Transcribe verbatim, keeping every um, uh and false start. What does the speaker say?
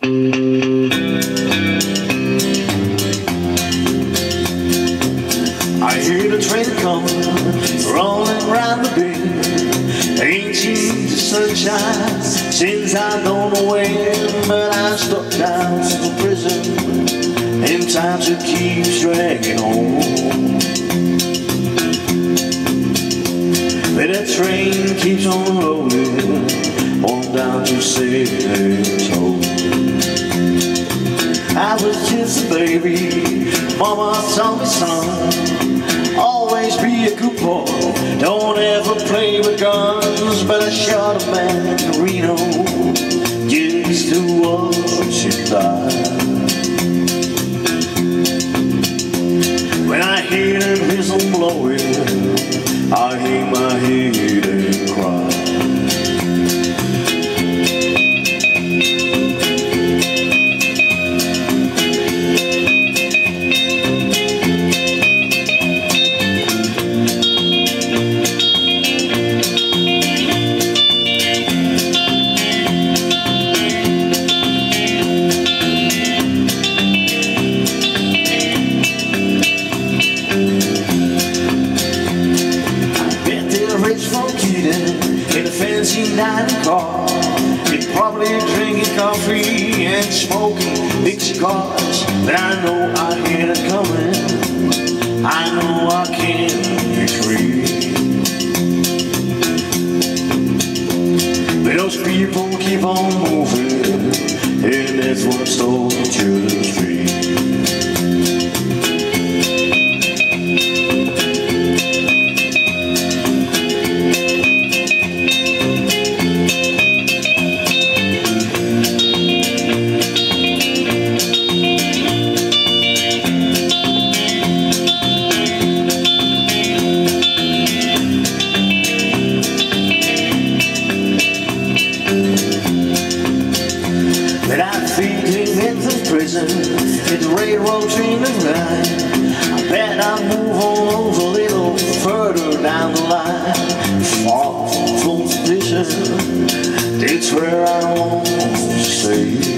I hear the train coming, rolling round the bend. Ain't seen the sunshine since I don't know when, but I'm stuck down in the prison, and time just keeps dragging on. But that train keeps on rolling on down to San Antonio. I was just a baby, mama told me, son, always be a good boy, don't ever play with guns. But I shot a man in Reno just to watch him die. When I hear the whistle blowing, I hang my head and cry. In a fancy dining car, you're probably drinking coffee and smoking big cigars. But I know I hear it coming, I know I can't retreat. But those people keep on moving, and that's what stole to the street. But I'm feeding into prison, it's railroad train line. I bet I'll move on over a little further down the line. Far from suspicion, it's where I want to stay.